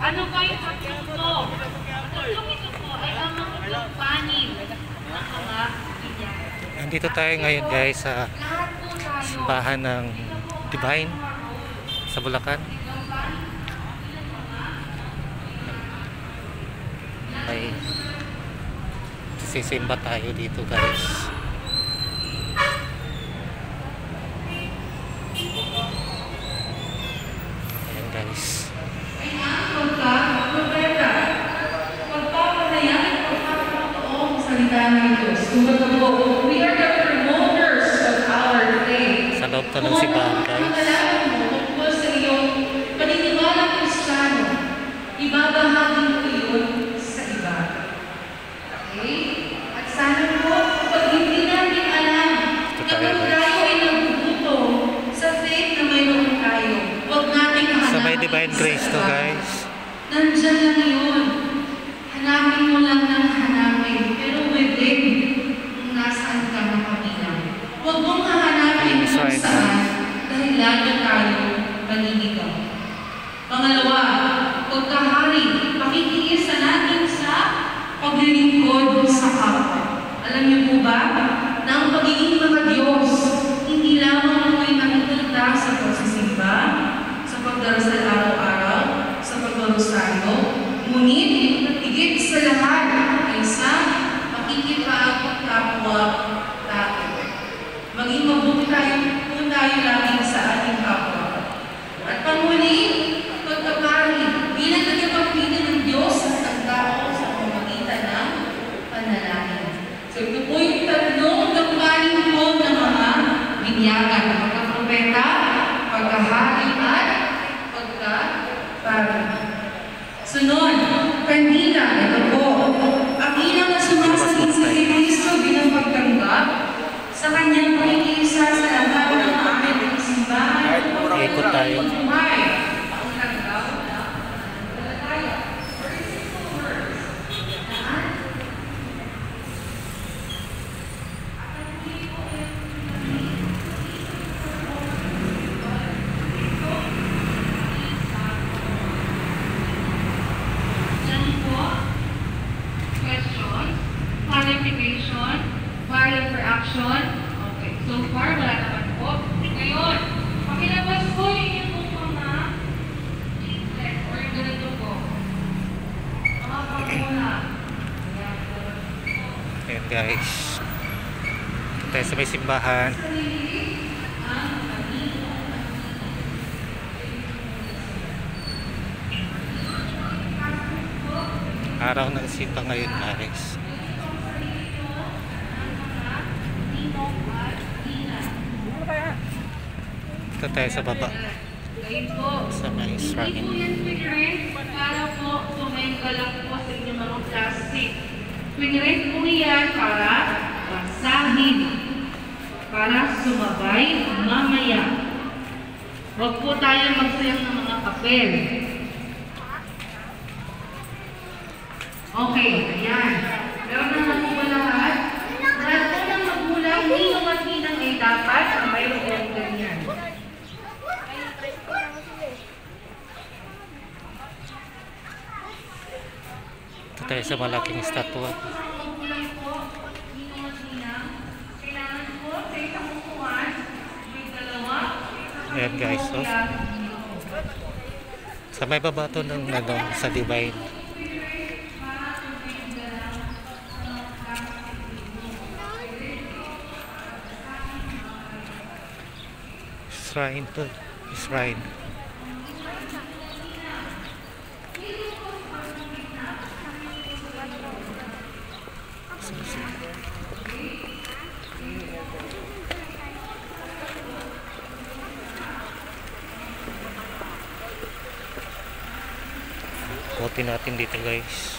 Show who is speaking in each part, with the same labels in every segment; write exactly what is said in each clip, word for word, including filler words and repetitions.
Speaker 1: Ano ba yung tatlong? Tatlong ito po ay ang mga tatlong panin ng mga binyag.
Speaker 2: Nandito tayo ngayon guys sa
Speaker 1: Lahat po tayo.
Speaker 2: simbahan ng Divine sa Bulacan. May sisimba tayo dito guys. Ayan guys.
Speaker 1: We are the promoters of our faith.
Speaker 2: Sa loob to ng simbahan guys.
Speaker 1: Tungkol sa iyong paniniwalang Kristiyano, ibabahagi mo iyon sa iba. Okay? At sana po, pag hindi natin alam na kung tayo ay nagbubuto sa faith na mayroon tayo, huwag natin hanapin
Speaker 2: Sa may Divine Grace to guys.
Speaker 1: Nandyan lang yun. Hanapin mo lang ng hanapin. Pero within, kung nasaan ka makabilang. Huwag mong hahanapin kung saan dahil lalo tayo paninigaw. Pangalawa, pagkahari, pakikiisa natin sa paglilingkod sa kapwa. Alam niyo po ba na ang pagiging mga Diyos, hindi lamang mo'y nakikita sa pagsisimba, sa pagdarasal araw-araw, sa pagdarosaryo, ngunit higit sa lahat ay sa pakikipagkapwa-tao. Maging mabuti tayo kung tayo lagi sa ating kapwa. At panghuli, pagkapari, bilang nagpapakita ng Diyos at ang tao sa pamamagitan ng panalangin. So ito po yung tatlong gampanin po ng mga binyagan. Pagkapropeta, pagkahari at pagkapari. Sunod, kandila, ito po. Ang ilang na sumasalit sa Kristo bilang pagtanggap sa kanyang pakikiisa sa lahat ng aming simbahan.
Speaker 2: Ikot tayo.
Speaker 1: Ang tanggap na pananampalataya. Clarification, violent for action. Okay, so far wala naman po. Ngayon, pakilabas po yung inyong mga leaflet or ganito po. Mga panguna.
Speaker 2: Ayan guys. Tayo sa may simbahan. Araw ng simba ngayon guys. Ito tayo sa baba. Sa may shrine.
Speaker 1: Hindi po yan pinrent para po tumenga lang po sa inyong mga plastic. Pinrent po yan para basahin. Para sumabay mamaya. Huwag po tayo magsayang ng mga papel. Okay, ayan. Meron naman po ba lahat? Lahat po ng magulang, hindi naman hinang ay dapat na mayroong ganyan.
Speaker 2: Ito tayo sa malaking statwa.
Speaker 1: Magulang po, hindi naman hinang. Kailangan po sa isang upuan, may dalawa.
Speaker 2: Ayan guys, so sa may baba to ng ano, sa Divine. Shrine to, shrine. Buti natin dito guys.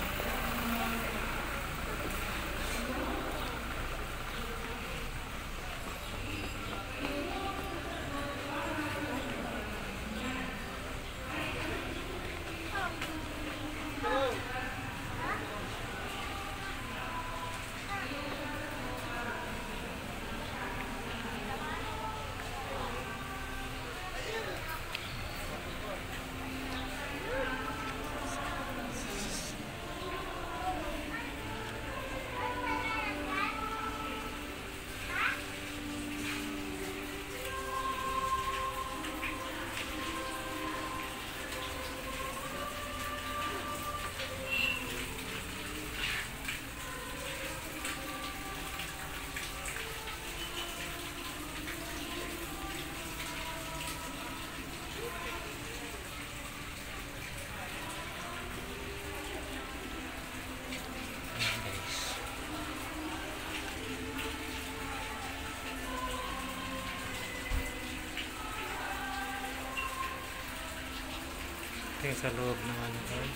Speaker 2: Ito yung sa loob naman guys.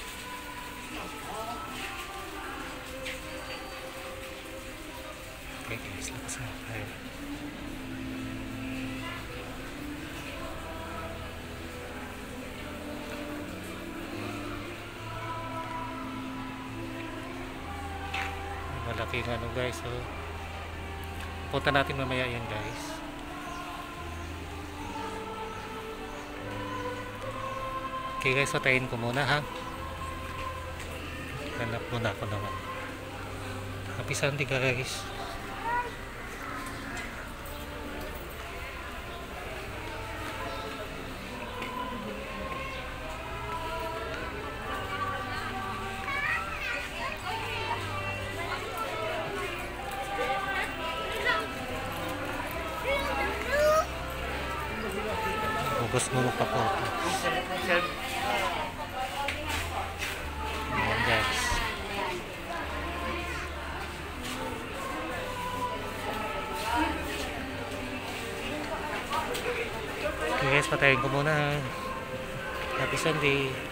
Speaker 2: Okay guys, lakas na tayo. Malaking ano guys, so punta natin mamaya yan guys. Okay guys, patayin ko muna ha. Hanap muna ako naman. Happy Sunday guys. Ubus mo pa po. Ayan guys. Okay guys, patayin ko muna. Happy Sunday.